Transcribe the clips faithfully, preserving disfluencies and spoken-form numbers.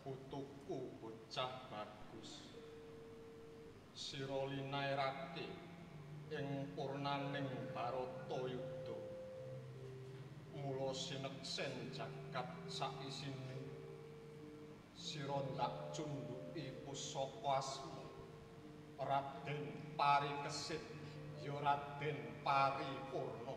Putuku bocah bagus. Sira linairake ing purnaning Baratayuda. Mula sineksen jagat saisine. Sira ndak cundhuki pusaka asma. Raden Parikesit ya Raden Paripurna.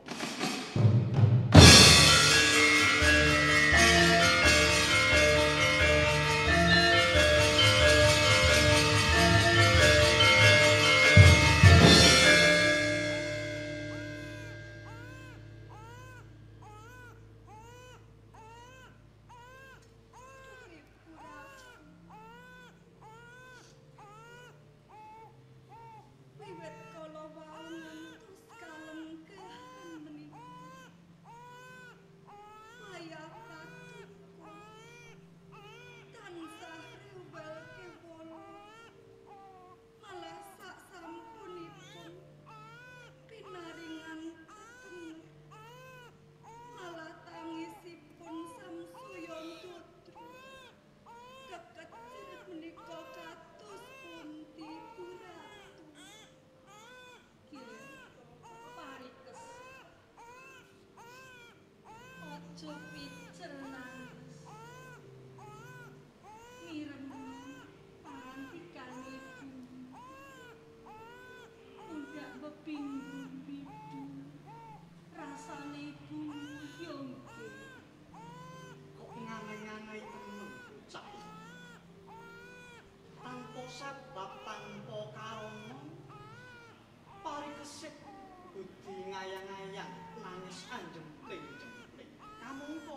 Sebab tanpa karana Parikesit budi ngayang-ngayang nangis anjempling-jempling. Kamangka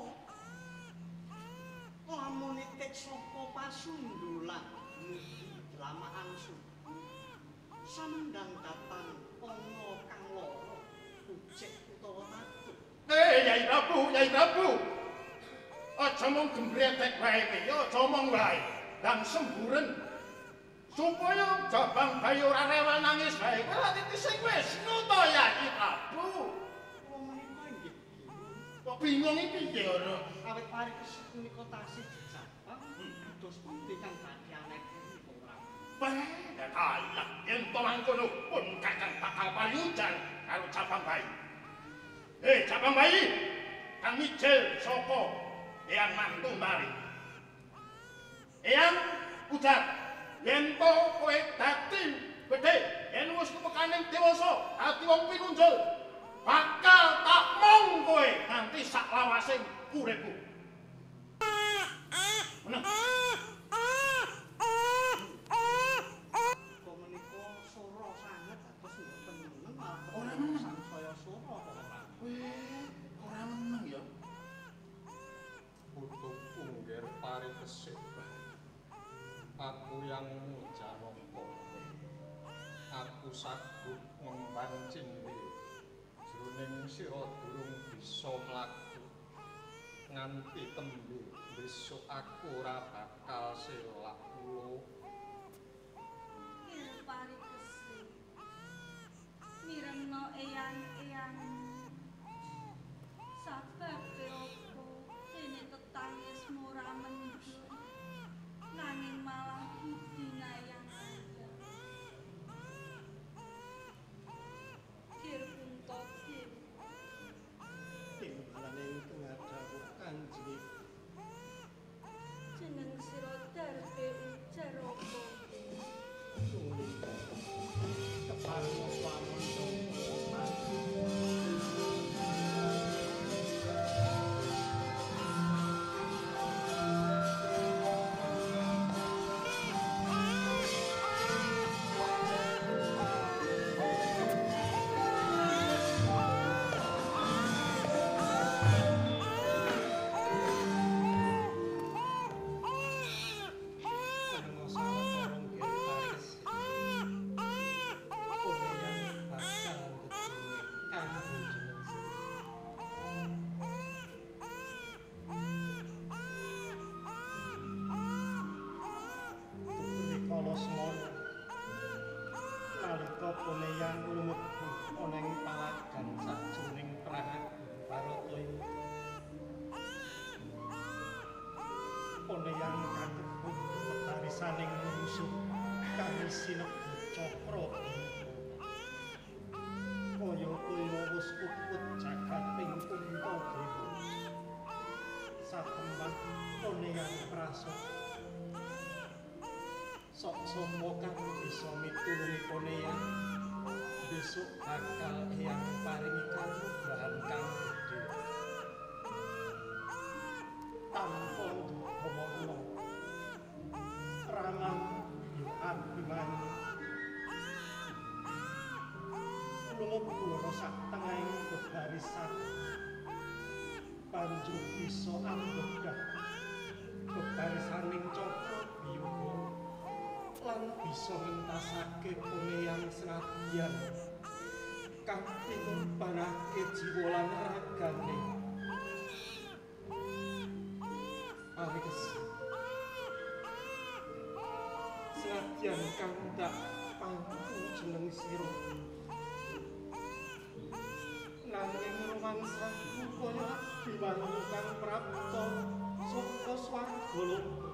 lamun itik saka pasundulan mugi lamakan suku samendang datang ana kang lara ucik utawa tatu. Eh, Yai Prabu, Yai Prabu. Aja mung gembretek wae iki, aja omong wae. Dan semburen supaya Jabang Bayi ora rewel nangis bae. Kowe lak titi sing Wisnu to Yai Prabu. Kula menika inggih Kok bingung iki piye ora? awit Parikesit menika tasih jejabang kados pundi kang badhe anek ora. Bah, kalah yen to mangkono pun kakang bakal panyudan karo Jabang Bayi. Eh, Jabang Bayi, kang mijil sapa eyang mantu mari. Eyang ujar yen to kowe dadi gedhe, yen wis kepekaning dewasa, dadi wong pinunjul, bakal tak mong kowe nganti sak lawasing uripku. Meneng. Kok menika sura sanget atus mboten meneng malah Ora meneng. sangsaya sura kok ora. Weh, ora meneng ya. Putuku ngger Parikesit. Aku yang mujaraka. Aku saged ngemban cindhe jroning sira durung bisa mlaku. Nganti tembe besok aku ora bakal selak kula. Il Parikesit. Mirengno eyang-eyang. Sababe apa dene tetangis ora mendhun. Nanging malah budi ngayang-ayang. Kir Puntadewa. Timbalane ingkang dawuh Kanjeng Jeneng sira Darbe ujar apa? kepareng swamanto. Nalika Poneyang lumebur ana ing palagan sajroning prahat Baratayuda. Poneyang katepuk pungkasaning musuh kang sinebut Cakra kaya-kaya wis puput jagating Kunta Dewa satemah Poneyang prasaja sok sapa kang bisa mitulungi Poneyang besok bakal eyang paringi kanugrahan kang gedhe tanpa ngomongno ramang yo abimanyu lumebur sak tengahing bebarisan banjur bisa ambegah bebarisaning Cakra Biyuga lan bisa ngentasake Poneyang senadyan kanthi ngumpanake jiwa lan ragane awis senadyan kang dak pangku jeneng sira nanging rumangsaku kaya diwangu kang prapta saka swarga loro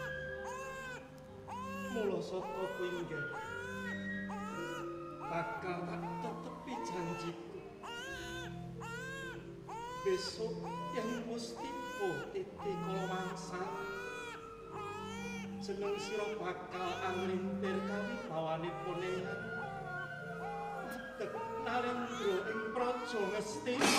mula saka kuwi nggih bakal tak tetepi janjiku besok yang mesti titi kalawangsan jeneng sira bakal anglintir kawibawane Poneyang adeg Narendra ing Praja Ngastina.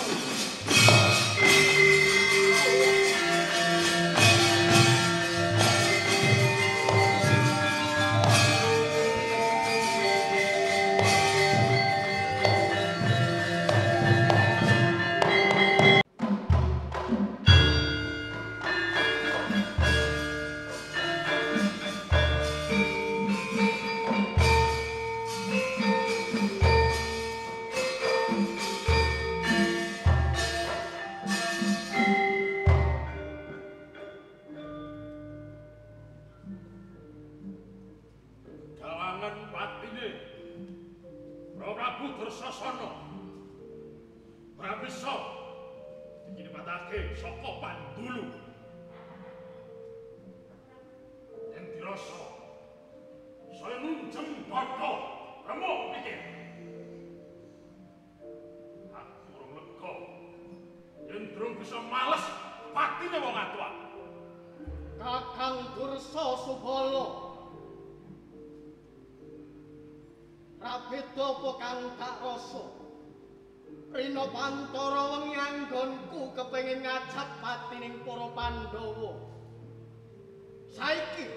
Kepengin ngajak patining para Pandhawa. Saiki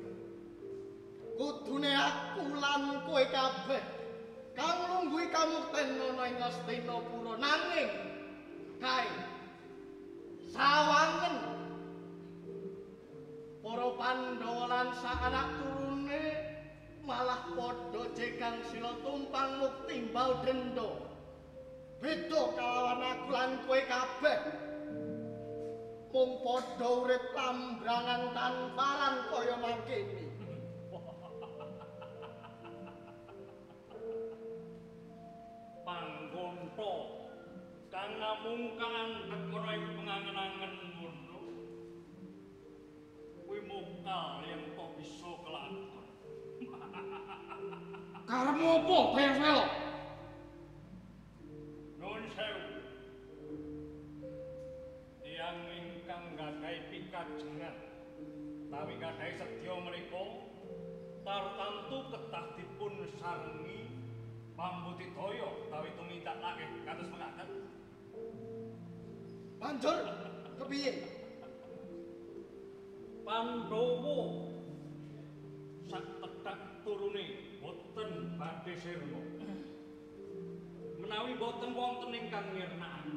kudune aku lan kowe kabeh kang nungguhi kamukten ana ing Hastinapura nanging kae sawangen para Pandhawa lan sak anak turune malah padha jegang sila tumpang mukti mbau denda. Beda kalawan aku lan kowe kabeh mung padha urip lambrangan tanparan kaya mangkene. Panggonta kang ngamungkan tekana ing pengangen-angen ngono kuwi mokal yen kok bisa kelakon. Karepmu opo, Bayar Nuwun sewu. Tiyang ingkang nggadhahi pikajengan tawi nggadhahi sedya menika tartamtu kedah dipun sarengi pambudidaya tawi tumindakake kados mekaten. Banjur kepiye? Pandhawa sak tetak turune boten badhe sirna. Menawi boten wonten ingkang nyirnakaken.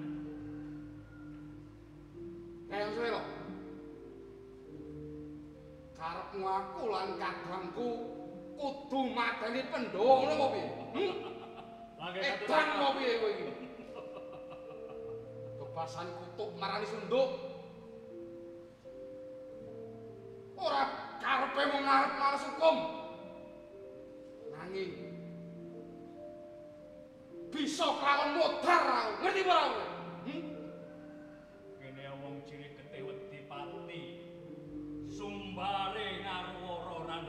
Kayang suwe lho. Karepmu aku lan kadangku kudu mateni Pandhawa ngono apa piye? Lagi edan apa piye kowe iki? Bebasan kutub marani sunduk. Ora karepe mung ngarep males hukum. Nanging bisa kelawan modar aku. Ngerti ora kowe? Hmm? Kene wong cilik gedhe wedi pati. Sumbare ngarwara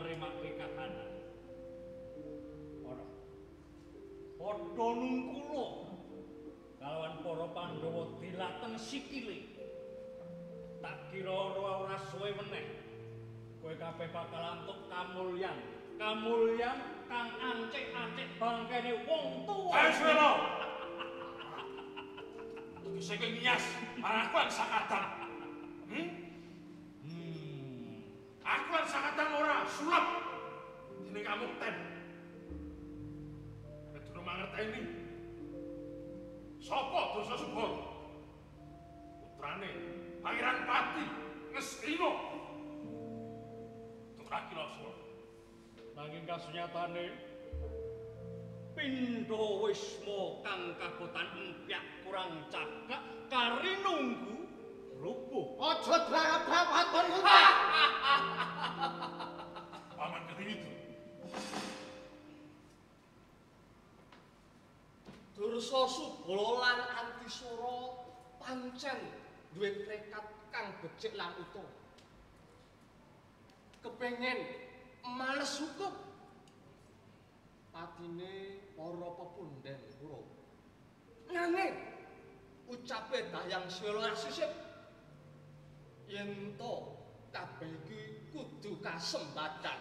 padha nungkula kalawan para Pandhawa dilateng sikile. Tak kira ora suwe meneh kowe kabeh bakal antuk kamulyan. Kamulyan kang ancik-ancik bangkene wong tuwa. Ayo Srelo. Iki sing nias marang aku sakadang. Hmm? Hmm. Aku lan sakadang ora sulap. Dene kamu ten. Nek durung mangerteni. Sapa Dosa Subur? Putrane Pangeran Pati Ngastina. Tukaki losor. Nanging kasunyatane pindha wisma kang kabotan empyak kurang cagak kari nunggu rubuh. Aja drangap-drangap kon Paman Kediri itu. Dursa Subala lan Antisura pancen duwe tekad kang becik lan utuh. Kepengin males hukum. Patine para pepundhen kula. Nanging ucape Dayang Swela sisip yen to kabeh iki kudu kasembadan.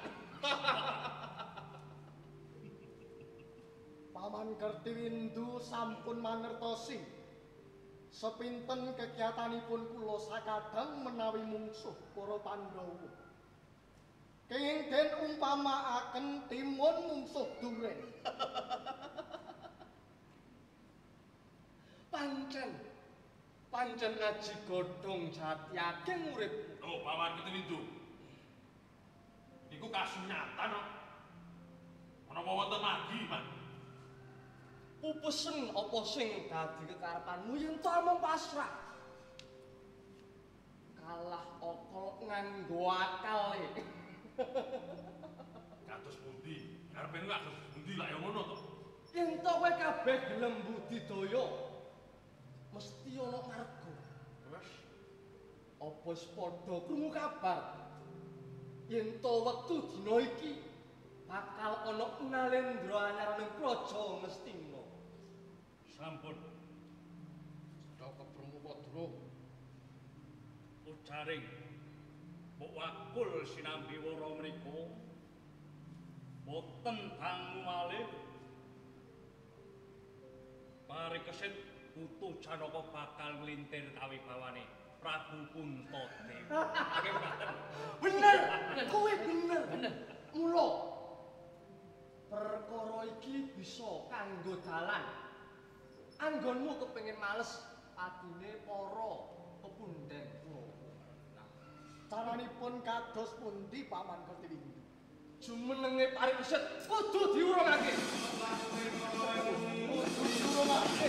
Paman Kertiwindu sampun mangertosi sepinten kegiatanipun kula sakadang menawi mungsuh para Pandhawa. Kenging den umpamaaken timun mungsuh duren. Pancen pancen aji godhong jati ageng urip. Oh, Paman Kediri itu. Iku kasunyatan kok. Ana wonten magi, Mas. Upesen apa sing dadi kekarepanmu yen to mung pasrah. Kalah okol nganggo akale. Kados pundi? Karepmu kados pundi lak ya ngono to? Yen to kowe kabeh gelem budidaya mesti ana marga. Terus Apa wis padha krungu kabar? Yen to wektu dina iki bakal ana Nalendra anyar ning Praja Ngastina. Sampun Sedaya Brahmapadra ujaring mbok wakul sinambi wara menika boten dangu malih parikesit putu Janaka bakal nglintir kawibawane Prabu Puntadewa. bener, kowe bener. Bener. Mula perkara iki bisa kanggo dalan. Anggonmu kepengin males atine para pepundhen kula. Nah, caranipun kados pundi Paman Kertiwindu? Jumenenge parikesit kudu diurungake. Kudu diurungake.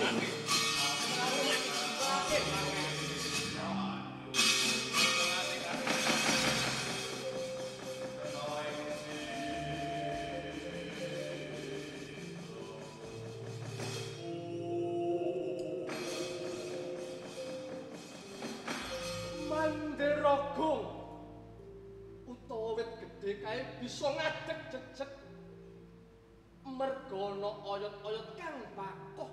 Manderagung utawa wit gedhe kae bisa ngadeg jejeg merga ana oyot-oyot kang bakoh.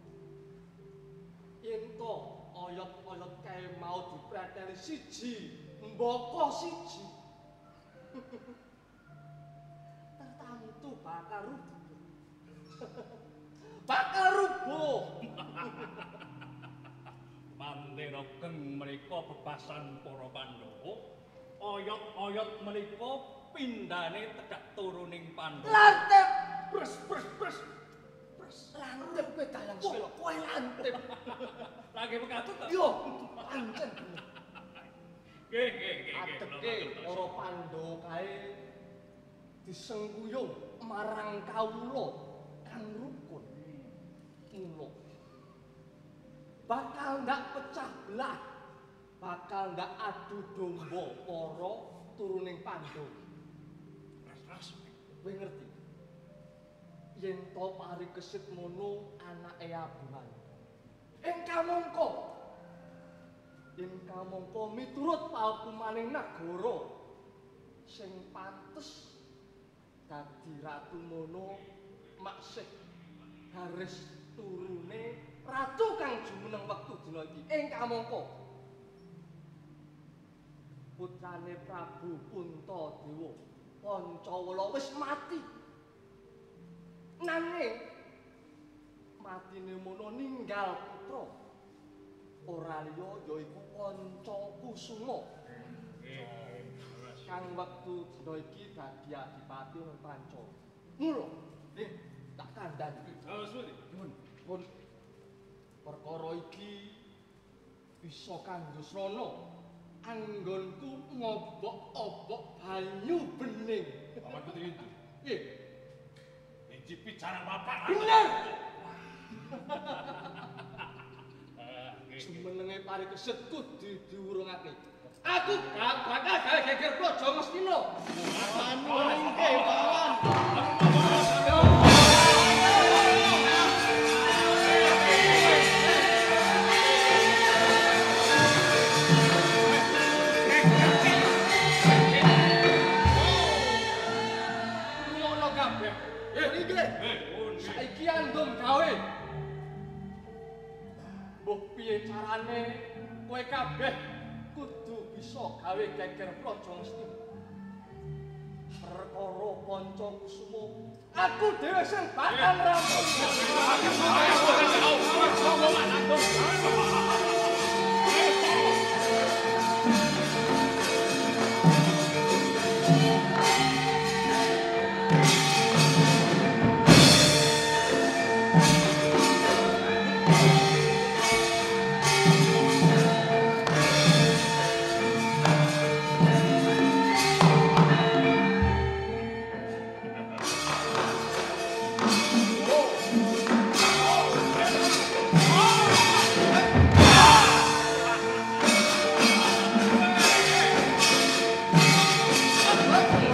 Yen to oyot-oyot kae mau dipreteli siji, mbaka siji. Tertamtu bakal rubuh. Bakal rubuh. Mandera geng menika bebasan para Pandhawa, oyot-oyot menika pindhane tedhak turuning Pandhawa. Lantip, bres bres bres. Bres lantip kowe Dayang Swela, kowe lantip. Lagi bekatut to? Yo, pancen bener. Nggih, nggih, nggih. Adeke para Pandhawa kae disengkuyung marang kawula kang rukun. Mula bakal ndak pecah belah, bakal ndak adu domba para turuning Pandhawa. ras-ras. Kowe ngerti? Yen to parikesit ngono anake abuhan. Ing kamangka ing kamangka miturut paukumaning nagara sing pantes dadi ratu mono maksih garis turune ratu kang jumeneng wektu dina iki ing kamangka putrane Prabu Puntadewa Pancawala wis mati nanging matine mono ninggal putra ora liya yaiku Kanca Kusuma kang wektu dina iki dadi adipati ing Panca mula nih tak kandhani Awas pundi? pun pun perkara iki bisa kanggo srana anggonku ngobok-obok banyu bening. Paman putri itu. Nggih. Icipi cara bapak. Bener. Nggih. Menenge pari keset kudu diurungake. Aku gak bakal gawe geger praja Ngastina. Anu nggih, Paman. Saiki andum gawe. Mbok piye carane kowe kabeh kudu bisa gawe geger praja Ngastina. Perkara Panca Kusuma aku dhewe sing bakal rampung. Let's go.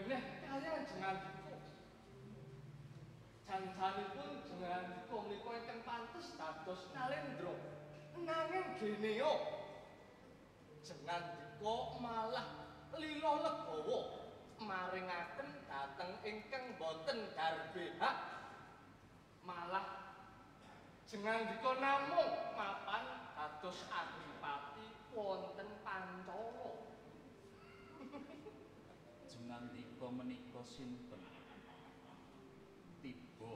meneh kaliyan Jengandika. Janjanipun Jengandika menika ingkang pantes dados Nalendra. Nanging Geneo Jengandika malah lila legawa maringaken dhateng ingkang boten garbe hak. Malah Jengandika namung mapan dados adipati wonten Pancala. Jengandika menika sinten? Tiba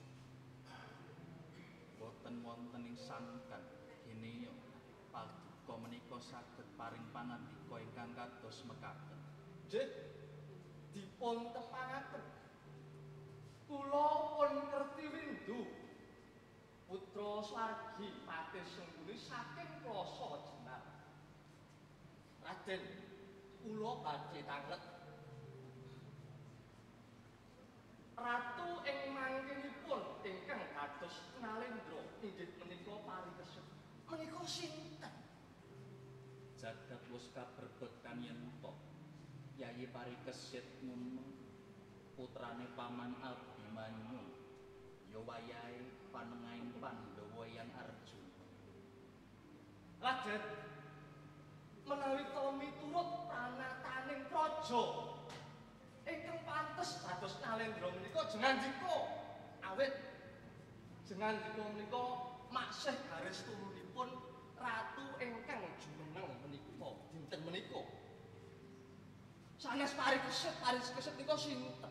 boten wonten ing sankan Geneo paduka menika saged paring panandika ingkang kados mekaten. Nggih, dipun tepangaken. Kula pun kerti windu putra Swargi Patih Sengguni saking Plasa Jenar. Raden, kula badhe tanglet. Ratu ing mangkenipun ingkang dados Nalendra inggih menika parikesit. Menika sinten? Jagat wis kaberbekan yen to Yayi Parikesit ngumeng putrane Paman Abimanyu ya wayahe panengahing Pandhawa yang Arjuna. Raden, menawi to miturut pranataning praja ingkang pantes dados Nalendra menika Jengandika. Awit Jengandika menika maksih garis turunipun ratu ingkang jumeneng menika dinten menika. Sanes parikesit parikesit menika sinten?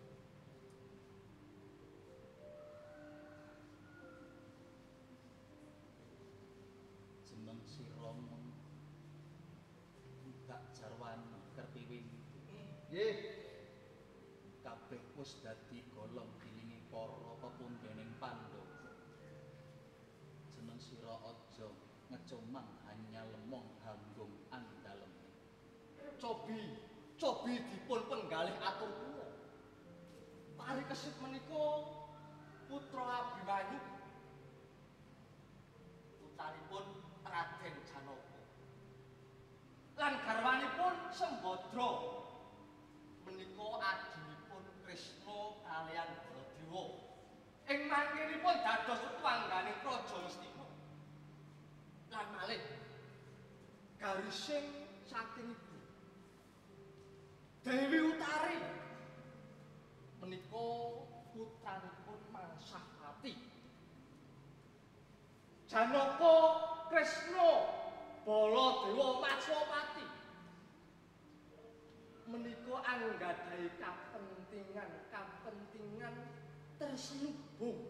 Jeneng sira mung gak jarwani kerti windu. Nggih, Kabeh wis dadi golong gilingi para pepundhening Pandhawa. Jeneng sira aja ngecomang hanya lemong hanggung andalem. cobi, cobi dipun penggalih atur kula. Parikesit menika putra Abimanyu. Putanipun Raden Janaka. Lan garwanipun Sembadra. Menika adinipun Krisna kaliyan Baladewa. Ing mangkenipun dados tetangganing Praja Ngastina. Lan malih garising saking ibu Dewi Utari menika putranipun Mangsahpati. Janaka Krisna Baladewa Matswapati menika anggadhahi kapentingan-kapentingan terselubung.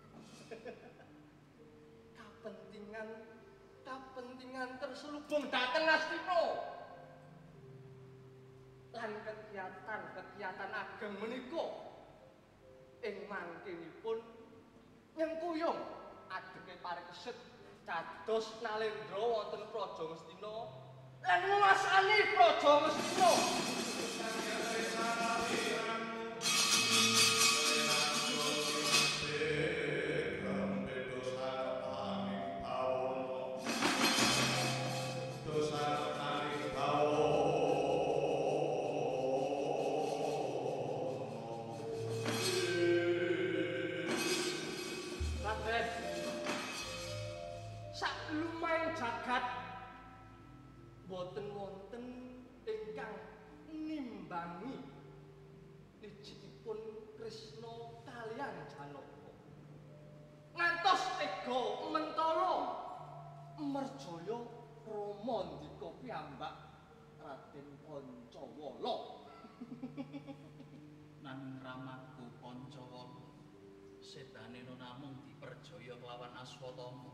Kapentingan kapentingan terselubung dhateng Astina. Lan kegiatan-kegiatan ageng menika ing mangkenipun nyengkuyung adeke parikesit dados Nalendra wonten Praja Ngastina lan nguwasani Praja Ngastina. Jagat boten wonten ingkang nimbangi lijikipun Krisna kaliyan Janaka. Ngantos tega mentala merjaya Rama ndika piyambak Raden Pancawala. Nanging ramaku Pancawala sedane namung diperjaya kelawan Aswatama.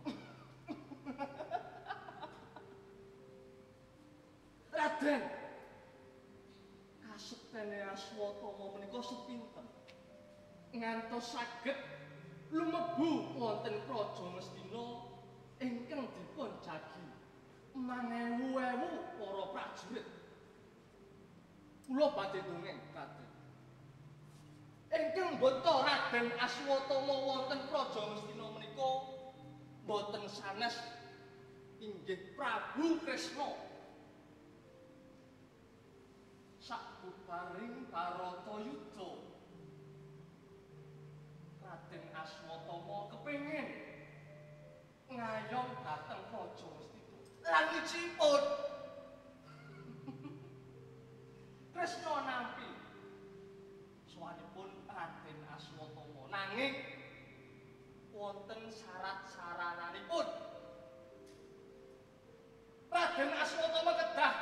Raden, kasektene Aswatama menika sepinten ngantos saged lumebu wonten Praja Ngastina ingkang dipun jagi mangewu-ewu para prajurit. Kula badhe dongeng, Raden. Ingkang mbeta Raden Aswatama wonten Praja Ngastina menika boten sanes inggih Prabu Krisna. Sak paring Baratayuda. Raden Aswatama kepengin ngayom dhateng Praja Ngastina. Lan wijipun Kresna nampi sawanipun Raden Aswatama nanging wonten syarat-syarananipun. Raden Aswatama kedah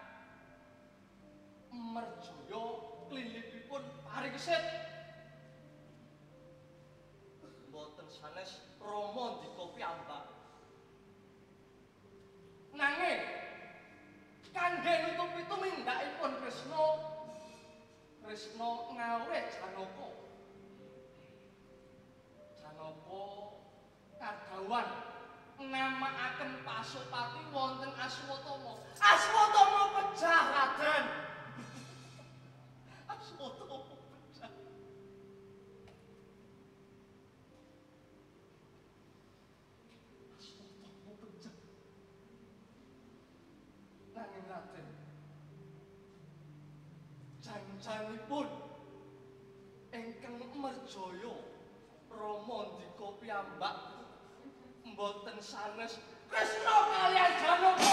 merjaya klilipipun parikesit. Mboten sanes Rama ndika piyambak. Nanging kangge nutupi tumindakipun Kresna, Kresna ngaweh Janaka. Janaka kadhawan namakaken Pasupati wonten Aswatama. Aswatama pejah, Raden. Aswatama pejah. Aswatama pejah. Nanging Raden, janjanipun ingkang merjaya Rama ndika piyambak mboten sanes Kresna kaliyan Janaka.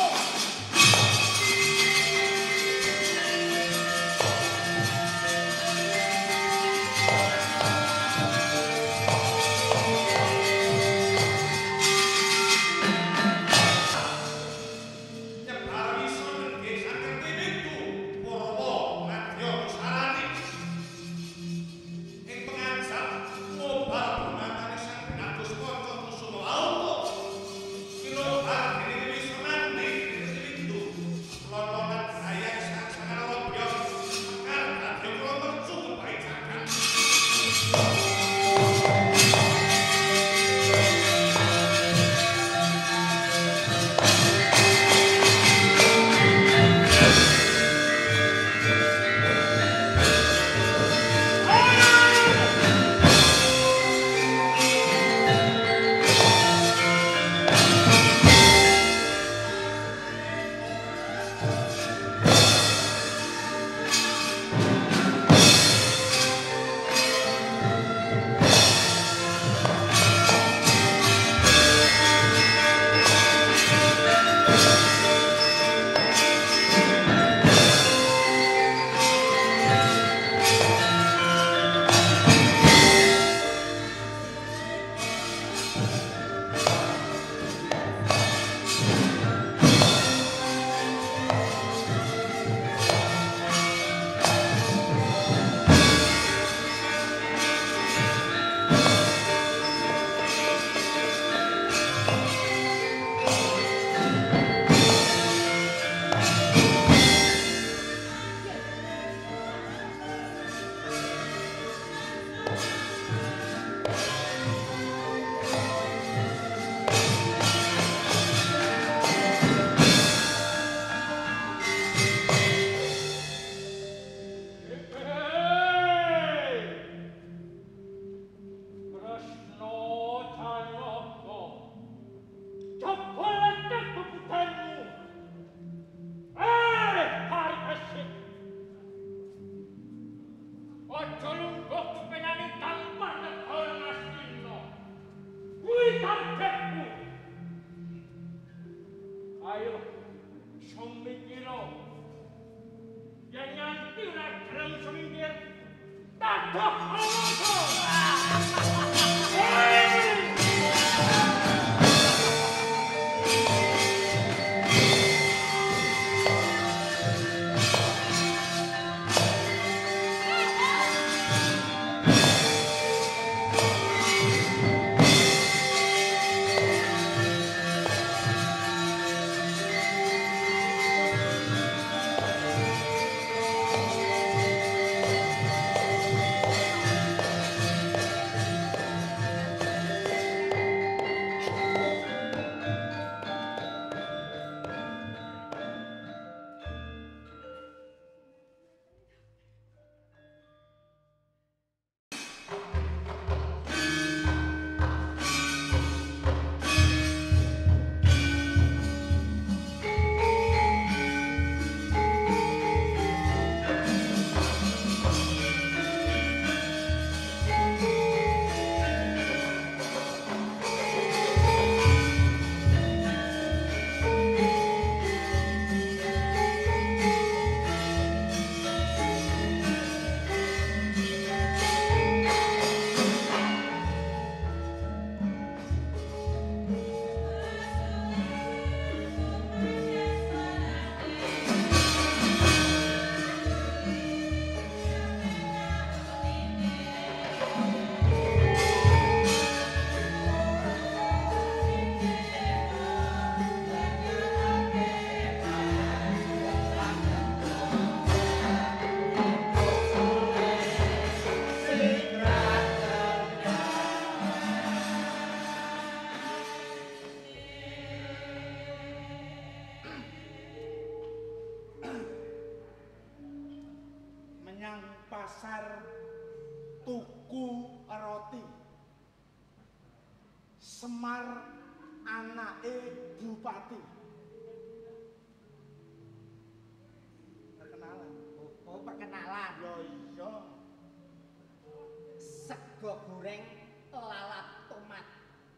goreng lalap tomat.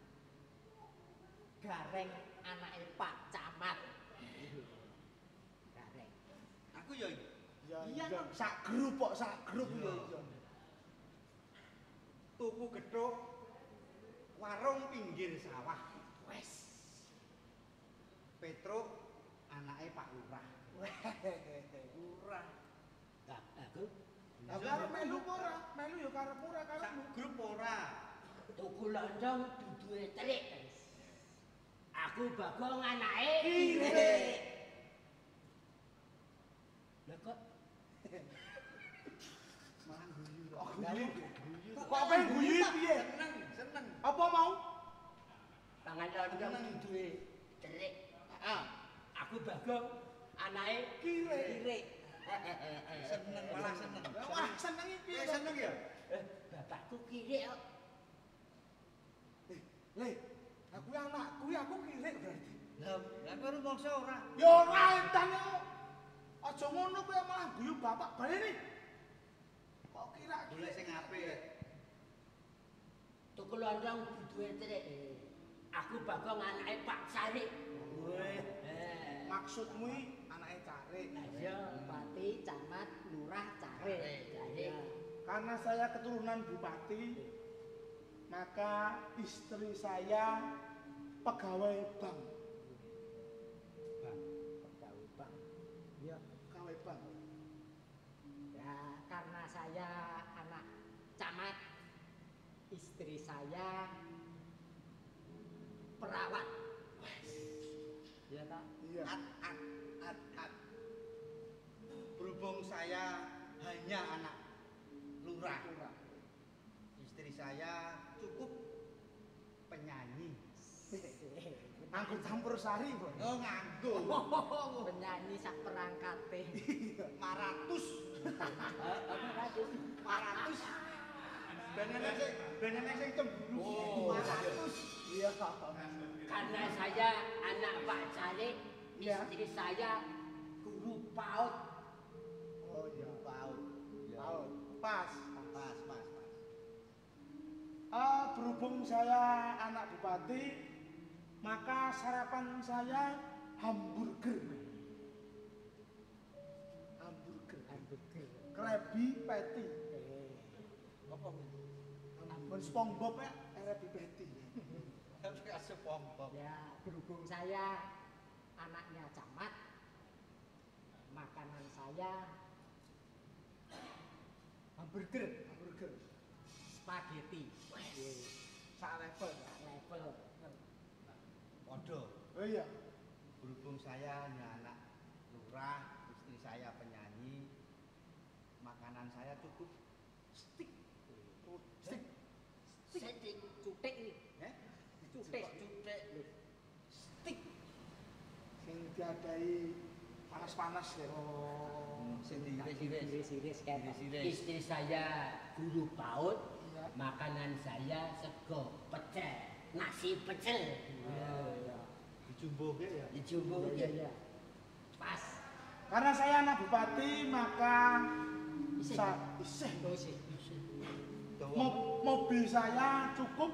Gareng anake Pak Camat. Gareng. Aku ya Iya, iya iya. sak grup kok sak grup ya iya. Tuku gethuk warung pinggir sawah. Wes. Petruk anake Pak Lurah. Lurah. Lah aku Lah karo melu ora? Melu ya karep ora Sak karepmu. grup ora. tuku lontong duduhe terik. Aku Bagong anake Irik. Lah kok Malah guyu kok. Oh, Guyu. guyu. Kok pengen guyu piye? Seneng, seneng. Apa mau? pangan lontong duduhe terik. Heeh. Aku Bagong anake Kirik. Kirik. Seneng, malah seneng. Wah, seneng iki piye? Eh, seneng ya? Eh, bapakku kirik kok. Le, aku anak kuwi aku kirik berarti. Lah, lah kowe rumangsa ora? Ya ora entan kok. Aja ngono kowe malah guyu bapak baleni. Kok kira Golek sing apik. Tuku lontong duduhe terik. Aku Bagong anake Pak Sarik. Weh. maksudmu iki anake Carik. Iya, Bupati, Camat, Lurah, Carik. Carik. Karena saya keturunan bupati, maka istri saya pegawai bank. Bang. Pegawai bank. Iya. Pegawai bank. Ya, karena saya anak camat, istri saya perawat. Iya tak? Iya. At, at, at, at. Berhubung saya hanya anak lurah, Lurah. istri saya cukup penyanyi. Anggur campur sari, Bro. Oh, nganggo. Penyanyi sak perangkate. Maratus. Apa ratus? Maratus. Benene sing benene sing cemburu. Oh, Maratus. Iya. Karena saya anak Pak Carik, Iya. istri saya guru PAUD. Oh iya. Paut. Paut. Pas. Pas, pas, pas. Ah, berhubung saya anak bupati, maka sarapan saya hamburger. Hamburger. Hamburger. Krabby Patty. Eh, Apa? Ampun SpongeBob ya, Krabby Patty. Tapi kasih pom-pom. Ya, berhubung saya anaknya camat, makanan saya hamburger, Hamburger. spaghetti. Sak level. Level. Podo. Oh iya. Berhubung saya hanya anak lurah, istri saya penyanyi, makanan saya cukup stick. Stick. Sedik, cutik ini. Eh? Cutik. Cutek. Stick. Sing diadai panas-panas ya. Oh, Sing diiris-iris. Iris-iris kan. Iris-iris. Istri saya guru PAUD, Iya. makanan saya sego pecel, nasi pecel. Iya. Dijumbuke ya. Dijumbo Iya, iya. Pas. Karena saya anak bupati, maka Isih. sa isih. Oh, sih. Dawa. Mo- mobil saya cukup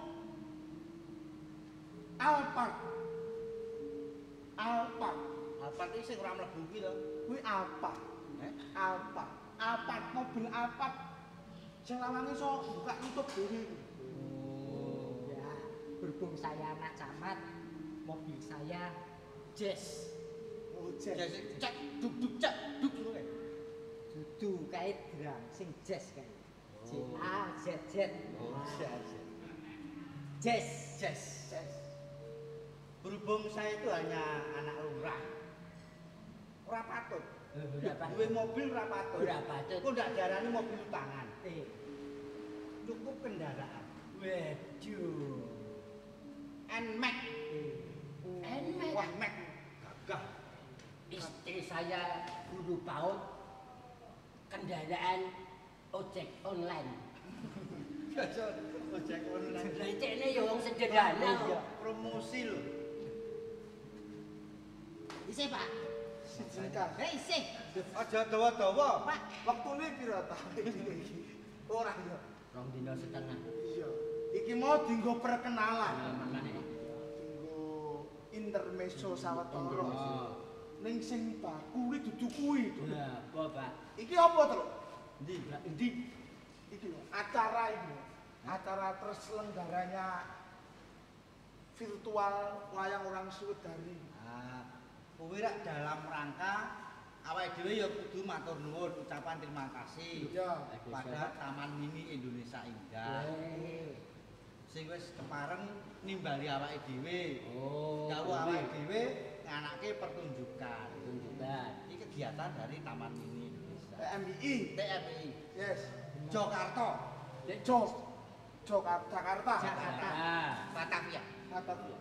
Alphard. Alphard. Alphard iki sing ora mlebu kuwi lho. Kuwi Alphard. Eh? Alphard. Alphard mobil Alphard. Sing lawange iso buka tutup dhewe. Oh. Ya, berhubung saya anak camat, mobil saya Jazz. Oh, Jen. Jadi cek duk duk cek duk ngono kae. Dudu kayak drum, sing jazz kan. J Oh. A Z Z. Oh, siap, siap. Jazz. Jazz. Berhubung saya itu hanya anak lurah. Ora patut. Berapa? Duwe mobil ora patut. Ora patut. Kok ndak diarani mobil tangan. Eh, Cukup kendaraan. waduh. Nmax. Eh, Nmax. Wah, Max gagah. Istri saya guru PAUD, kendaraan ojek online. Jajal ojek online. Berarti ini ya wong sederhana. Iya, promosi lho. Isih, Pak. Siji kan. Eh, isih. Aja dawa-dawa. Pak, Wektune pira ta? Ora ya. rong dina setengah. Iya. Iki mau dienggo perkenalan. Dienggo intermezzo sawetara. Ning sing baku kuwi dudu kuwi. Lah, apa, Pak? Iki apa, Truk? Ndi? Endi? Iki lho, acara ini. Acara terselenggaranya virtual wayang orang Sudari. Ah, kuwi rak dalam rangka awake dhewe ya kudu matur nuwun ucapan terima kasih Ya, pada Taman Mini Indonesia Indah. Sing wis kepareng nimbali awake dhewe. Oh, karo awake dhewe nganake pertunjukan. Pertunjukan. Iki kegiatan dari Taman Mini Indonesia. T M I. T M I. Yes. Jakarta. Jog. Jakarta. Jakarta. Jakarta. Batavia. Batavia.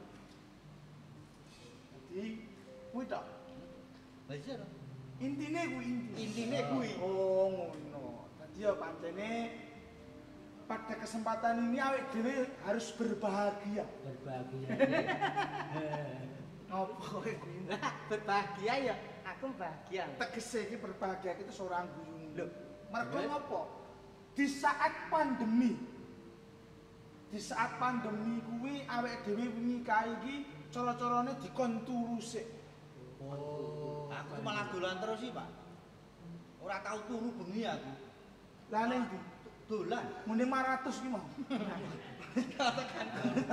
Jadi kuwi tok. Lah iya to. Intine kuwi inti. Intine kuwi. Oh, ngono. Dadi ya pancene pada kesempatan ini awake dhewe harus berbahagia. Berbahagia. Ngopo kowe kuwi? Berbahagia ya, aku bahagia. Tegese iki berbahagia itu seorang guyune. Lho, mergo ngopo? Di saat pandemi. Di saat pandemi kuwi awake dhewe wingi kae iki cara-carane dikon turu sik. Oh, aku malah dolan terus sih, Pak. Ora tau turu bengi aku. Lah ning ndi? Dolan. Mune lima ratus ki mau. Katakan.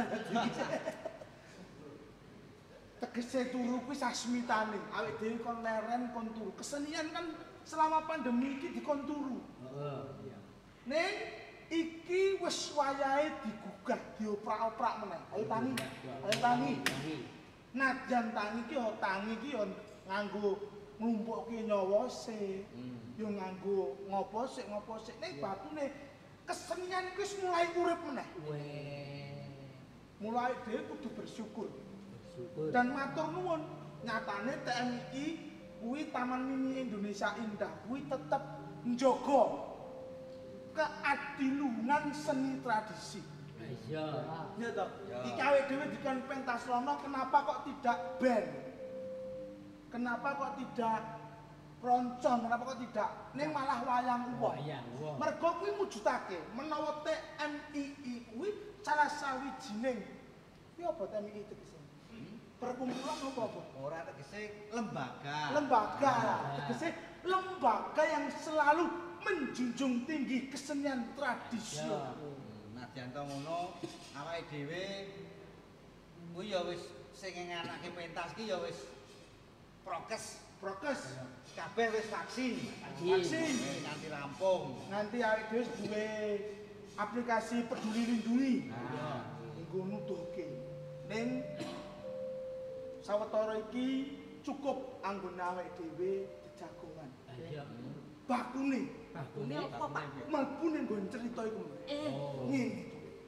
Tegese turu kuwi sasmitane. Awake dhewe kon leren kon turu. Kesenian kan selama pandemi iki dikon turu. Heeh, iya. Ning iki wis wayahe digugah, dioprak-oprak meneh. Ayo tangi. Ayo tangi. Najan tangi ki yo tangi ki yo nganggo nglumpukke nyawa sik. Yo nganggo ngopo sik ngopo sik. Ning batune kesenian iki wis mulai urip meneh. Weh. Mulai dhewe kudu bersyukur. Syukur. Dan matur nuwun, nyatane T M I kuwi Taman Mini Indonesia Indah kuwi tetep njaga keadilunan seni tradisi. Iya. Ya toh. Iki awake dhewe dikon pentas rono, kenapa kok tidak band? Kenapa kok tidak roncong? Kenapa kok tidak ning malah wayang uwong? Wayang uwong. Mergo kuwi mujudake menawa T M I kuwi salah sawijining kuwi apa T M I tegese? Perkumpulan apa apa? Ora tegese lembaga. Lembaga. Tegese lembaga yang selalu menjunjung tinggi kesenian tradisional. Nadyan to ngono, awake dhewe kuwi ya wis sing nganake pentas ki ya wis prokes, Prokes kabeh wis vaksin. vaksin Nganti rampung. nganti awake dhewe duwe aplikasi Peduli Lindungi. Nah, Nggo nuduhke. Ning sawetara iki cukup anggone awake dhewe jagongan. Iya. Bakune, Bakune apa, Pak? mlebu ning nggon cerita iku. Eh, Ngene.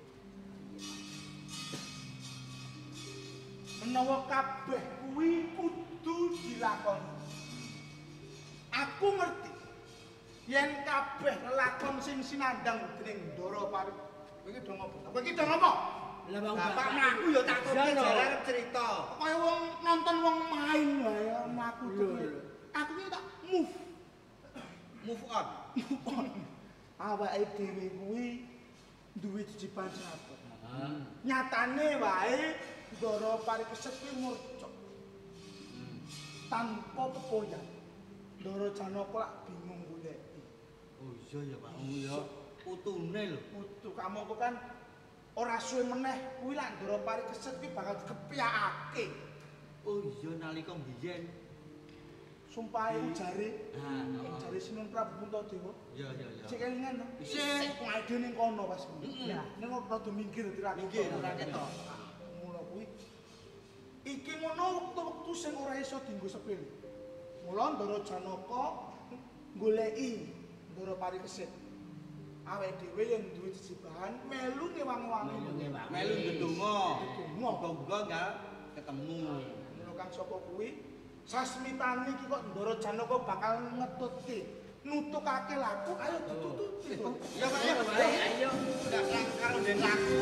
Menawa kabeh kuwi kudu dilakoni. Aku ngerti yen kabeh lakon sing sinandang dening Ndara Parit. Kowe iki do ngopo? Kowe iki do ngopo? lah Bang Bapak mlaku ya tak kopi Iya, jalan arep cerita. Kaya wong nonton wong main wae mlaku terus. Aku iki tak move. Move on. Awake dhewe kuwi duwe jejiban sabar. Heeh. Nyatane wae Ndara Parikesit kuwi murca. Tanpa pepoyan. Ndara Janaka lak bingung goleki. Oh iya ya Pak, oh ya utune lho. Utu kamangka kan ora suwe meneh kuwi lak Ndara Parikesit kuwi bakal dikepyakake. Oh iya nalika mbiyen. Sumpahe ujare, Ah, ujare Sinun Prabu Puntadewa. iya iya iya. Sik kelingan to? Isih. Ngade ning kono pas. Heeh. Ya, ning rada minggir dira Minggir, ora ketok. Mula kuwi iki ngono wektu-wektu sing ora iso dienggo sepele. Mula Ndara Janaka goleki Ndara Parikesit. Awake dhewe yang duwe jejibahan melu ngewangi-wangi. Melu ndedonga. Ndedonga. Muga-muga enggak ketemu. Mula kan sapa kuwi? Sasmitane iki kok Ndara Janaka bakal ngetutke, nutukake laku, ayo ditututi. Ya Pak ya, ayo. Enggak karo den laku.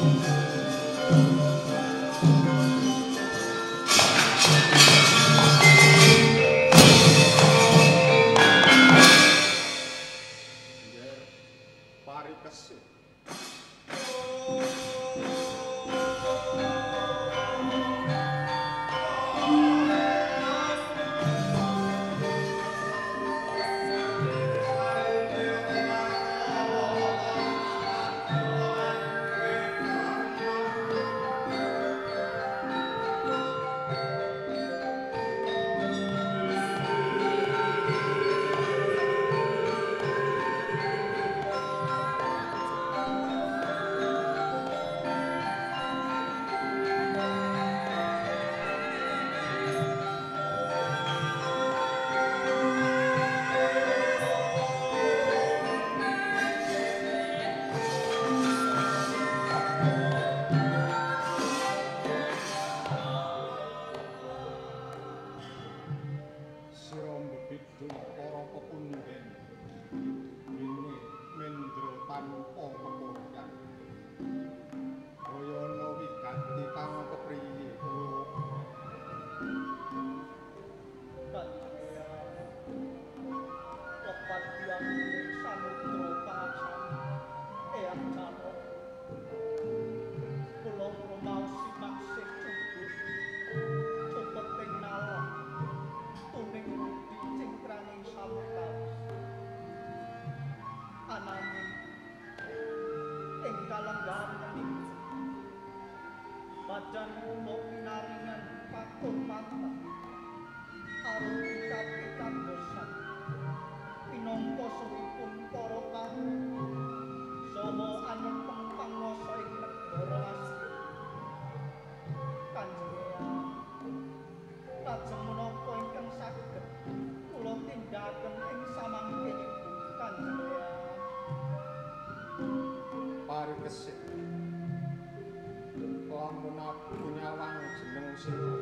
Badan kula pinaringan pakurmatan arupi kapitan dosan pinangka suwipun para tamu saha anepeng panguwasa ing negara asli Kanjeng Eyang lajeng menapa ingkang saged kula tindakaken ing samangkinipun Kanjeng Eyang Parikesik lamun aku nyawang jeneng sira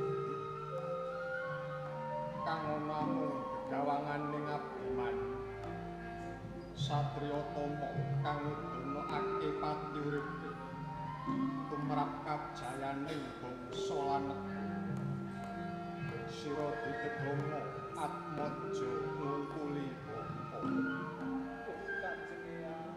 kang ana mung gegawangan ning Abiman Satriya Tama kang ngedunokake pati uripe tumrap kajayaning bangsa lan negara sira didedonga atmaja ngungkuli bapa Kanjeng Eyang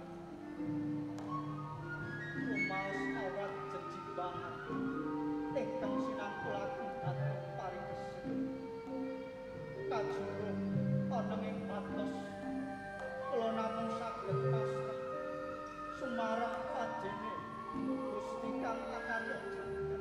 rumaos awrat jejibahan ingkang sinangkulaken dhateng parikesik kajurung ana ing batos kula namung saged pasrah sumarang pajene Gusti kang akarya jagat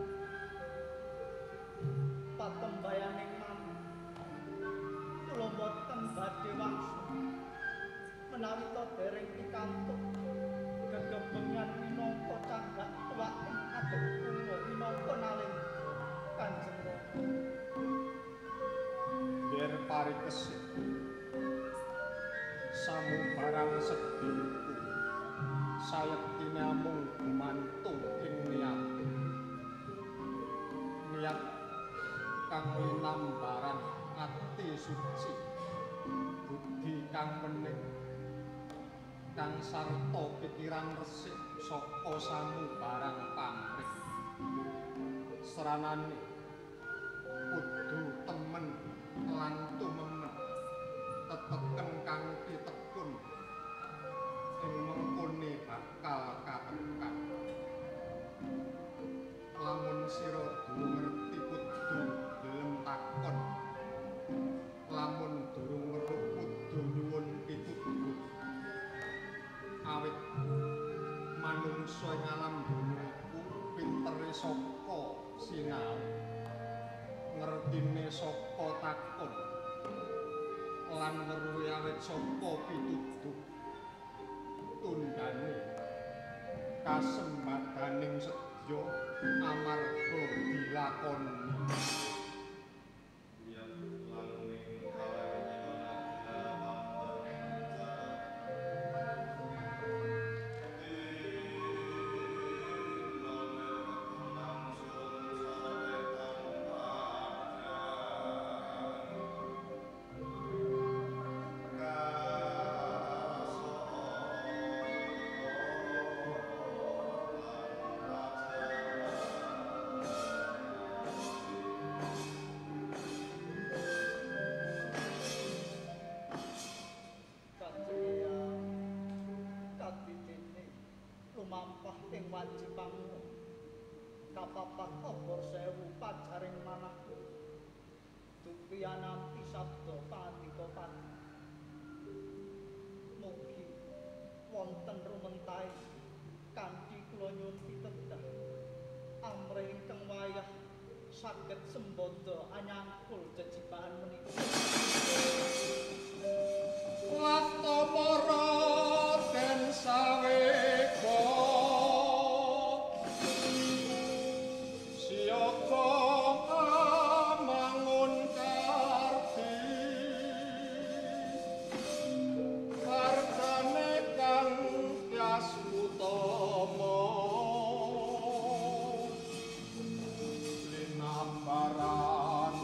patembayaning manah kula boten badhe wangsul menawi to dereng pikantuk gegebengan minangka cagak tuwak ing adep kula minangka naling Kanjeng Rama Der parikesik samubarang sedheku sayektine amung gumantung ing niat niat kang linambaran ati suci budi kang wening kang sarta pikiran resik saka samubarang pamrih seranane kudu temen lan tumemen teteken kanthi tekun ing mengkone bakal katekan lamun sira durung ngerti kudu gelem takon lamun durung weruh kudu nyuwun pitutur awit manungsa ing alam donya iku pintere saka sinau ngertine saka takon lan weruhe awit saka pitutur tundane kasembadaning sedya amarga dilakoni kapapah obor sewu pajaring manahku dupi anampi sabda pandika pati mugi wonten rumentahe kanthi kula nyuwun pitedah amrih ingkang wayah saged sembada anyangkul jejibaan menika Waktu para den saweko siapa amangun karti hargane kang tias utama linambaran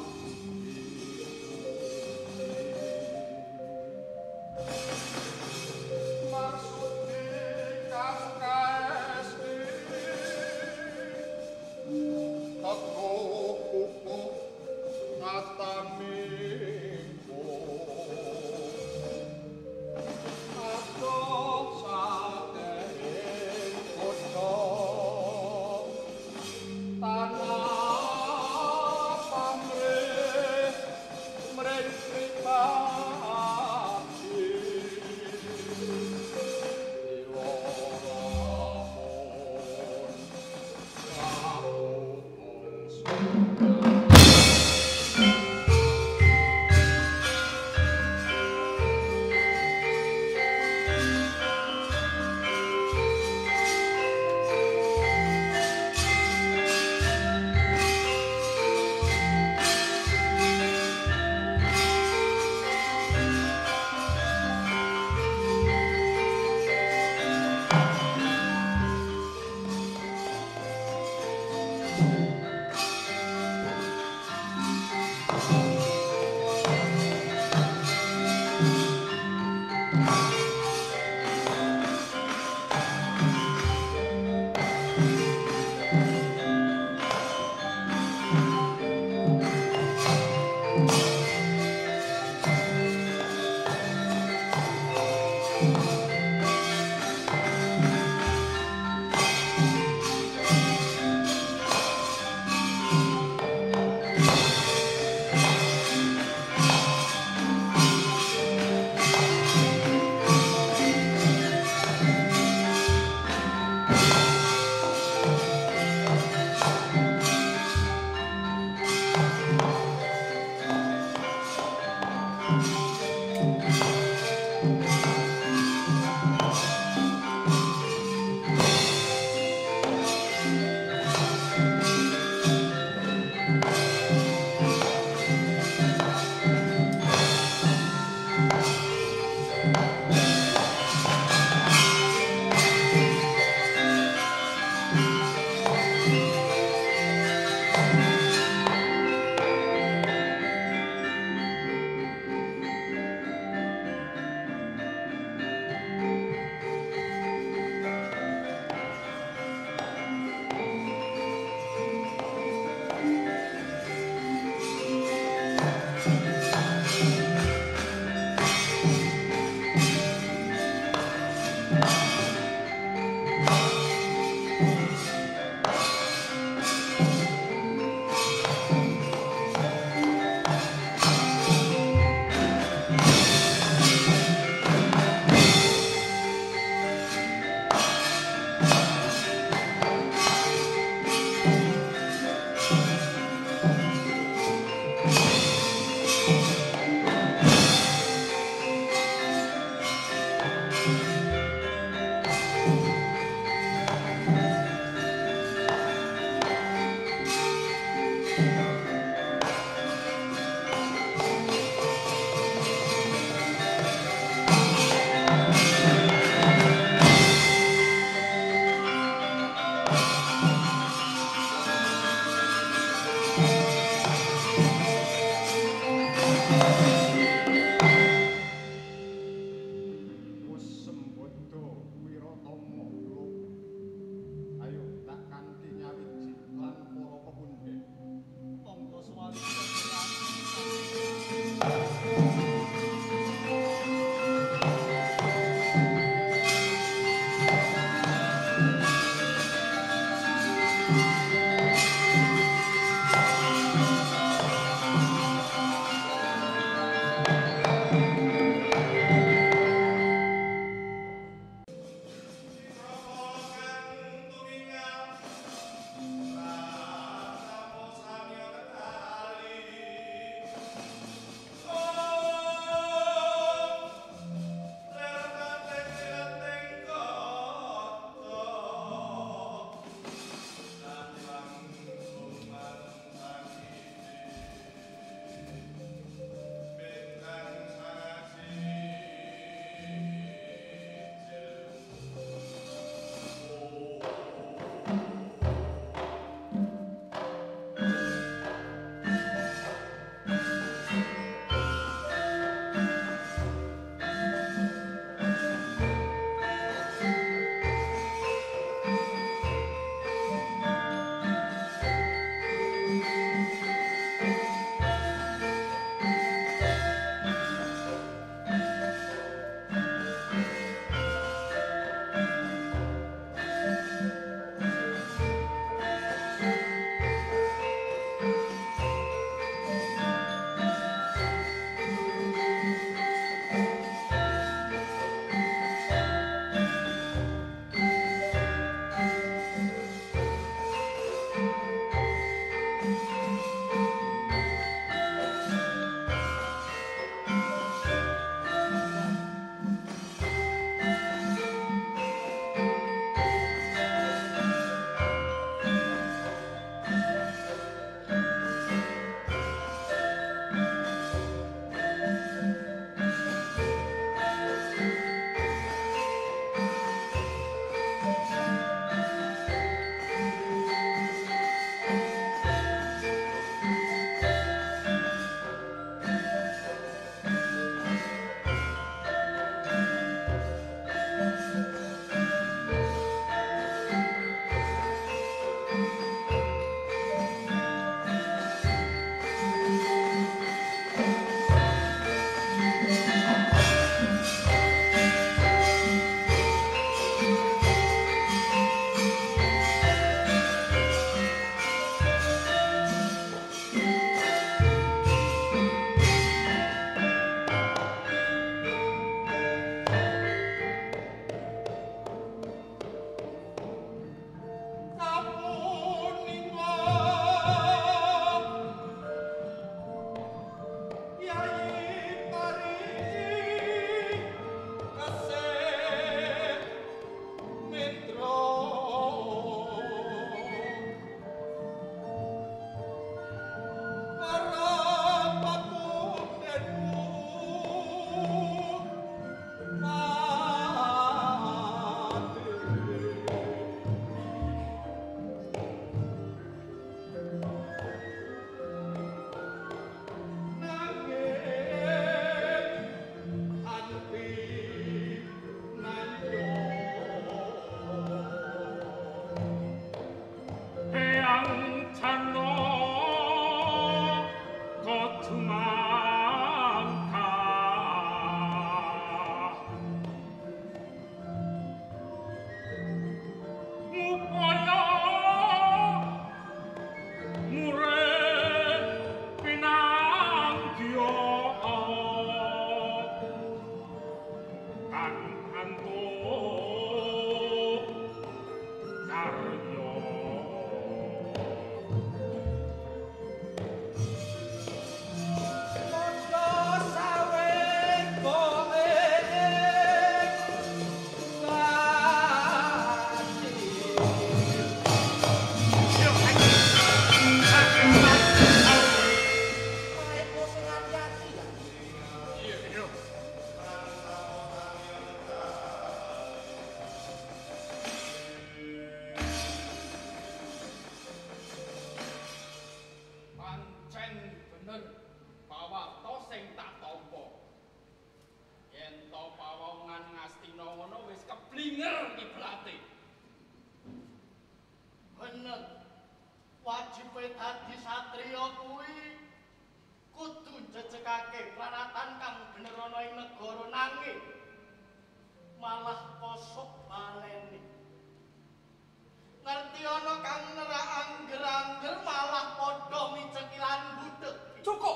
wajibe dadi satriya kuwi kudu jejegake pranatan kang bener ana ing negara nanging malah kosok baleni. Ngerti ana kang nerak angger-angger malah padha micekilan budheg. Cukup.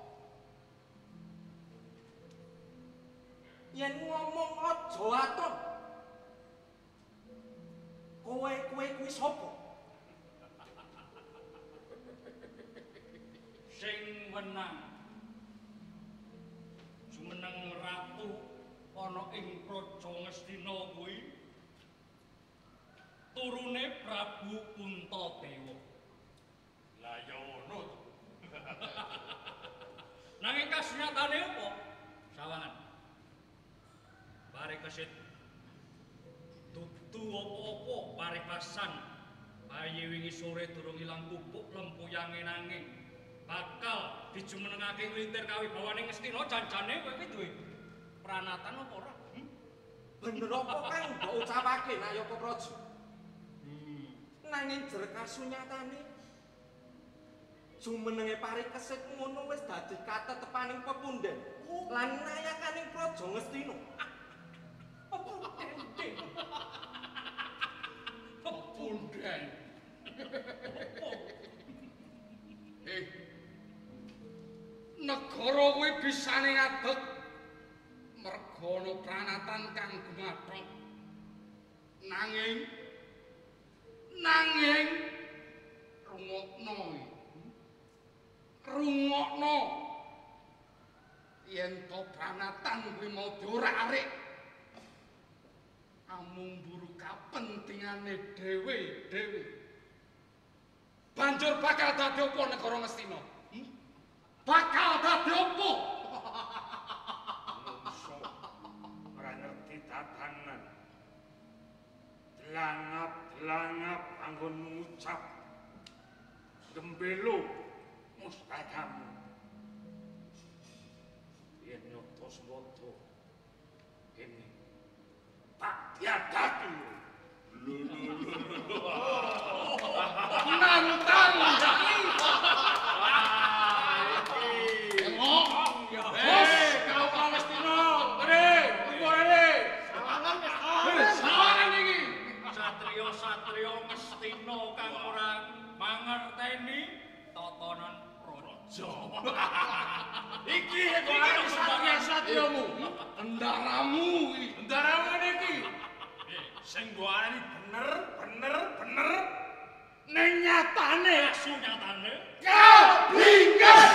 Yen ngomong aja aton. Kowe-kowe kuwi sapa? Sing menang jumeneng ratu ana ing Praja Ngastina kuwi turune Prabu Puntadewa. Lah ya ngono. Nanging kasunyatane apa? Sawangan. Parikesit dudu apa-apa paripasan bayi wingi sore durung ilang pupuk lempuyange nanging bakal dijumenengake nglintir kawibawane Ngastina janjane kowe iki duwe pranatan apa ora? Hmm? Bener apa kang mbok ucapake Nayaka Praja? Hmm. Nanging jer kasunyatane jumenenge Parikesit ngono wis dadi katetepaning pepundhen lan nayakaning Praja Ngastina. Pepundhen. Eh. Negara kuwi bisane ngadeg merga ana pranatan kang gumathok. Nanging nanging rungokno. Rungokno. Yen to pranatan kuwi mau diorak-arik amung buru kapentingane dhewe-dhewe. Banjur bakal dadi apa negara Ngastina? Hmm? Bakal dadi apa? Mungsu ora ngerti tatanan. Delangap-delangap anggon ngucap gembelo mustadamu. Yen nyotos boto ini tak tiadaki. Nantang daki. Engok. Hei, kau kau Ngastina. Ore, ore. Sawangan iki. Satriya-satriya Ngastina kang ora mangerteni tatanan praja. Iki iki satria-satriyamu. Bendaramu iki. Bendaramu iki. Sing gua bener, bener, bener. Ning nyatane, Sunyatane kablingan.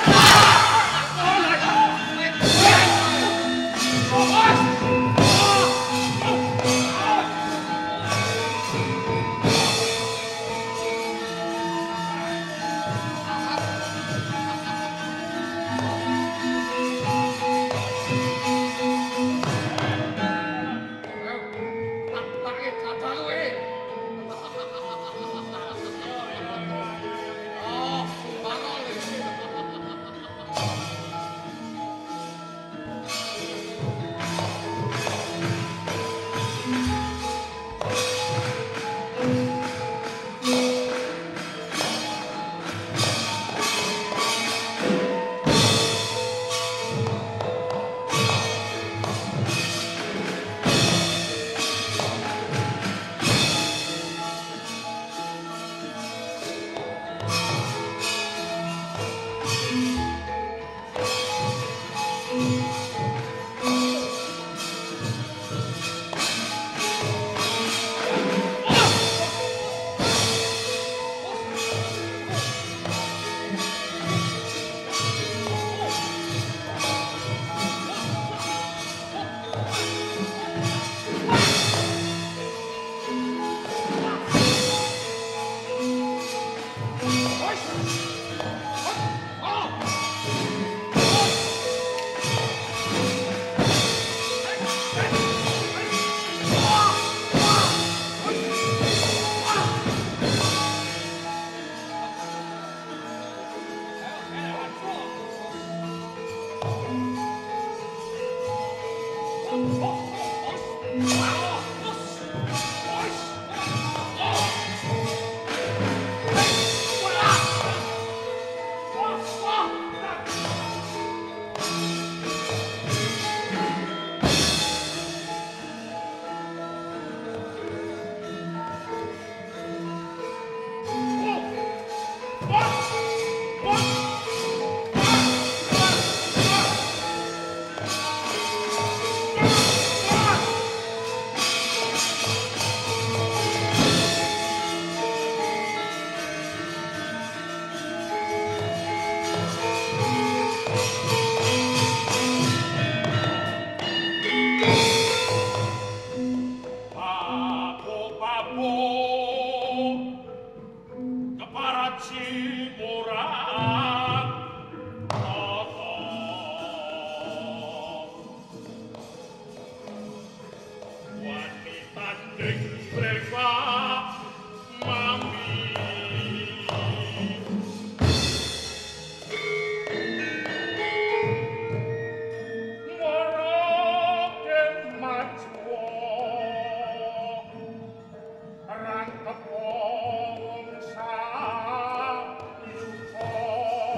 Rangkep wong sayuta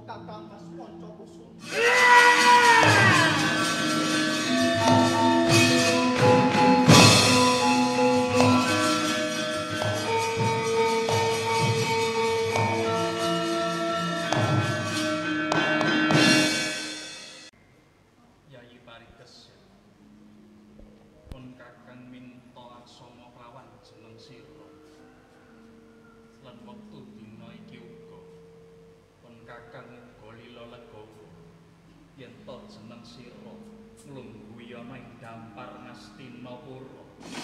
Kakang Mas Ponco Kusuma. Yayi Parikesit pun kakang minta aksama klawan jeneng sira lan wektu dina iki uga pun kakang uga lila legawa yen to jeneng sira nglungguhi ana ing dampar Ngastinapura.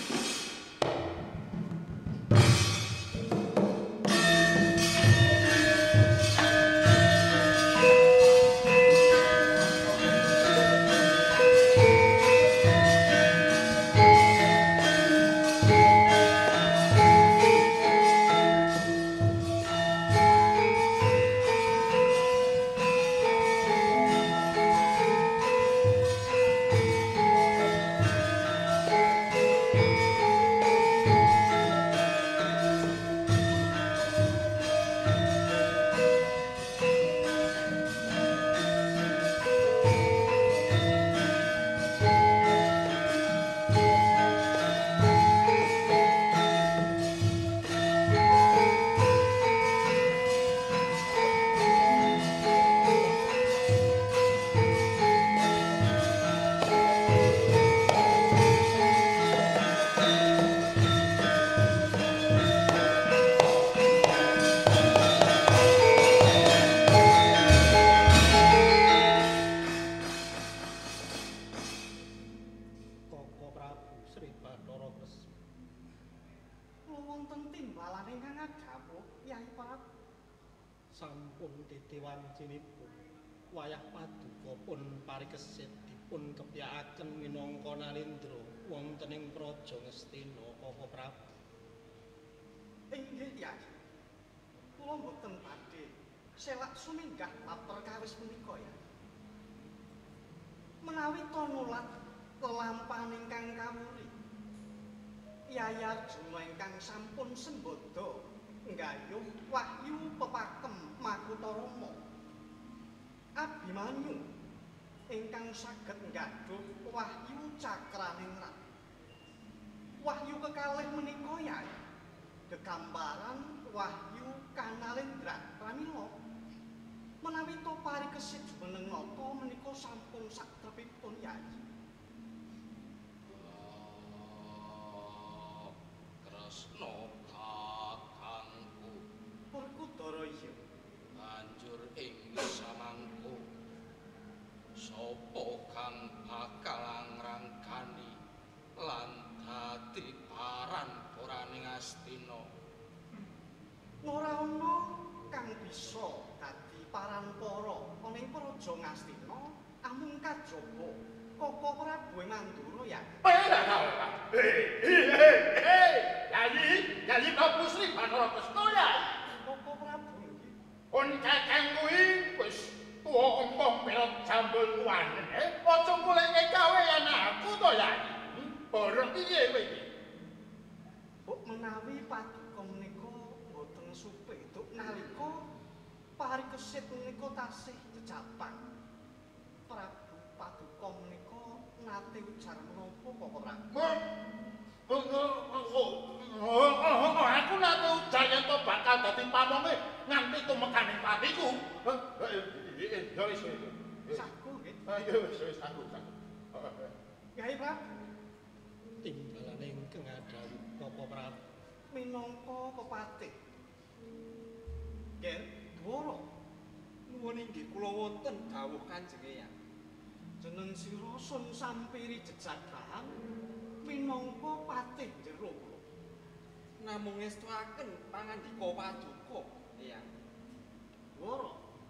Sampun ditewancinipun wayah paduka pun Parikesit dipun kepyakaken minangka Nalendra wonten ing Praja Ngastina Kaka Prabu. Inggih Yai. Kula mboten badhe selak suminggah bab perkawis menika ya. Menawi to nulat lelampahan ingkang kawuri. Yayi Arjuna ingkang sampun sembada nggayuh wahyu pepakem Makutarama. Abimanyu ingkang saged nggadhuh wahyu Cakraningrat. Wahyu kekalih menika Yai gegambaran wahyu Kanalendra pramila. Menawi to Parikesit jumeneng nata menika sampun satrepipun Yai. Kresna Werkudara iya. Banjur ing samangko sapa kang bakal ngrangkani lan dadi paranporaning Astina. Ora ana kang bisa dadi paranpara ana ing Praja Ngastina amung kajaba Kaka Prabu Mandura ya. Hei, hei, hei, Yayi, Yayi Prabu Sri Bathara Kresna ya. Kaka Prabu nggih. Pun kakang kuwi wis tuwa empoh pelok jambul kuwanen. Aja goleke gawean aku to, Yayi. Bareng piye kowe iki? Mbok menawi paduka menika boten supeduk nalika Parikesit menika tasih jejabang. Prabu paduka menika nate ujar menapa Kaka Prabu? Aku nate ujar yen to bakal dadi pamonge nganti tumekaning patiku. Ya wis. Saku nggih. Ya wis wis saku saku. Yai Prabu Timbalane ingkang adawi Kaka Prabu minangka pepatih. Ger Dwara Nuwun inggih kula wonten dawuh Kanjeng Eyang. jeneng sira Sun Sampiri Jejagahan minangka patih jero kula. Namung ngestuaken pangandika paduka, Eyang. Dwara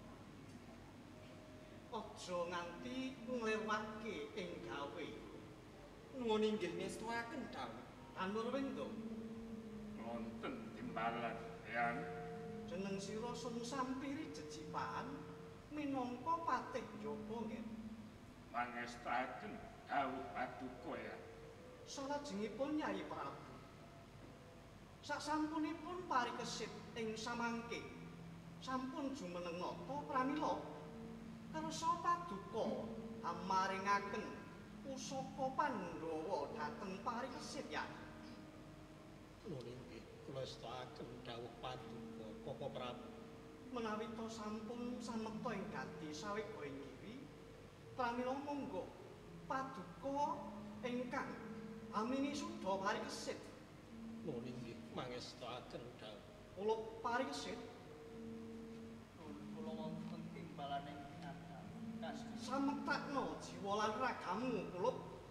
aja nganti nglewatke ing gawe. Nuwun inggih ngestuaken dawuh. Anurwenda Wonten timbalan, Eyang. jeneng sira Sun Sampiri Jejipan minangka patih njaba nggih. Mangestaken dawuh paduka, Eyang. Salajengipun Nyai Prabu. Sasampunipun Parikesit ing samangke sampun jumeneng nata pramila kersa paduka amaringaken pusaka Pandhawa dhateng Parikesit ya. Nun inggih kula estakaken dawuh paduka Koko Prabu. Menawi to sampun samekta ing gati sawega inggih pramila monggo paduka ingkang amini sudha Parikesit. Nun inggih mangestakaken dawuh. Kula Parikesit kula wonten timbalaning samektakno jiwa lan ragamu kula.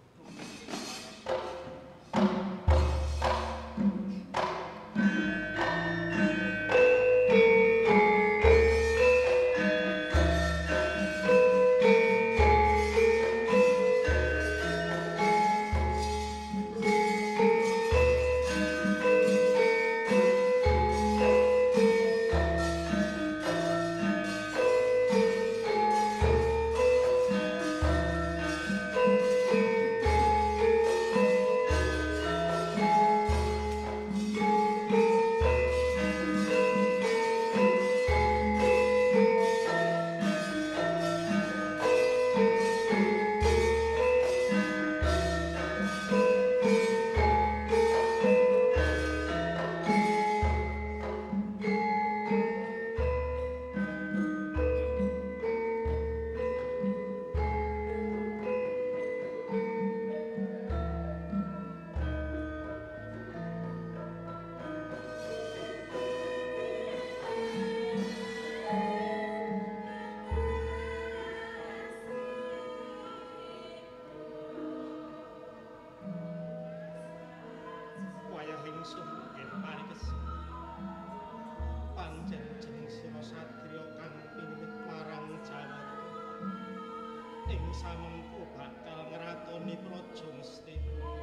samengko bakal ngratoni praja mesti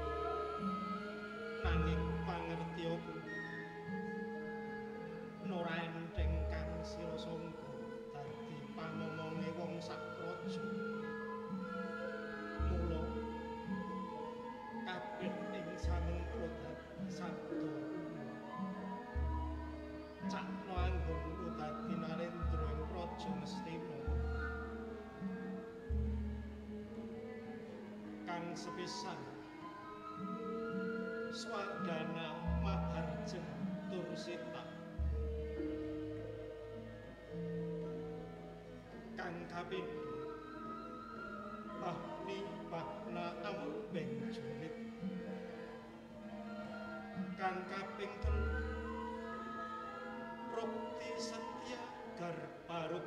nanging pangertiya ora enteng kang sira sangka dadi pamomonge wong sak praja mula kabeh ing samengko dadi sabda cakno anggonku dadi narendra ing praja Mestina kang sepisan Swadana Maharjen Tursita kang kapindho Bahni Bahna Ambeng Julit kang kaping telu Prokti Setya Garbarut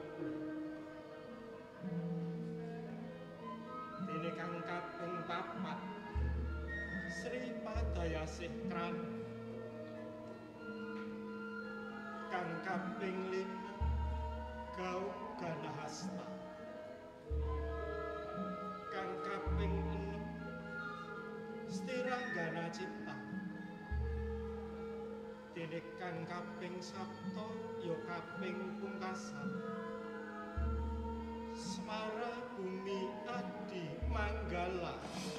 dene kang kaping papat Sri Padayasih Kran kang kaping lima Gau Ganahasta kang kaping enem Stiranggana Cipta dene kang kaping sapta ya kaping pungkasan Semara Bumi Adi Manggala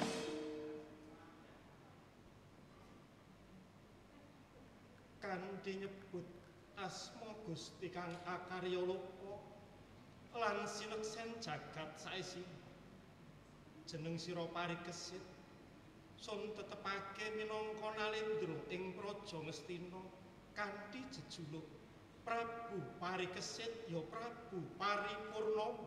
kanthi nyebut asma Gusti kang akarya loka lan sineksen jagat saesi jeneng sira Parikesit sun tetepake minangka nalendra ing praja Mestina kanthi jejuluk Prabu Parikesit ya Prabu Paripurnama.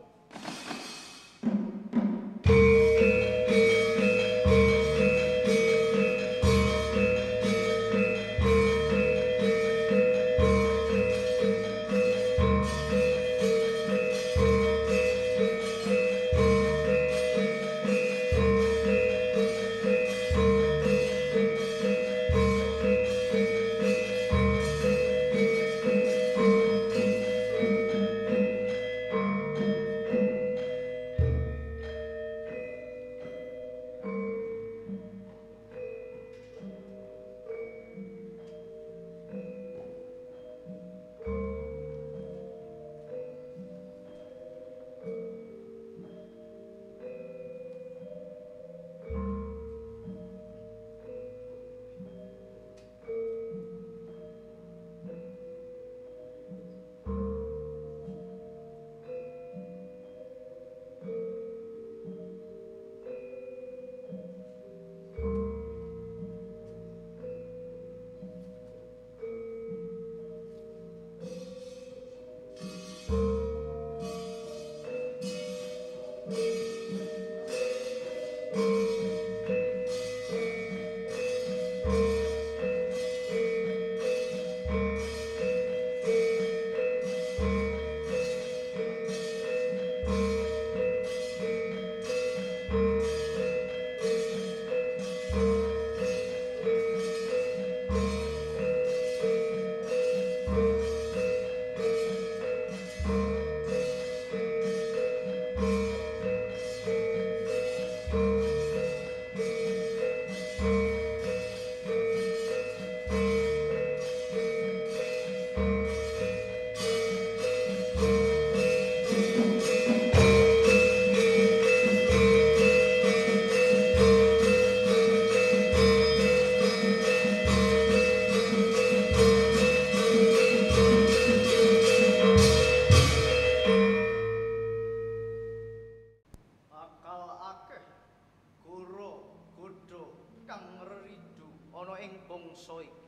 ana ing bangsa iki.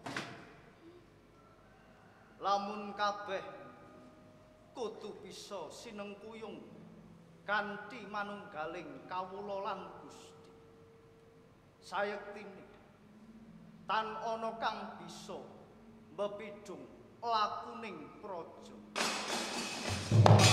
Lamun kabeh kudu bisa sinengkuyung kanthi manunggaling kawula lan Gusti. Sayektine tan ana kang bisa mbepidung lakuning praja.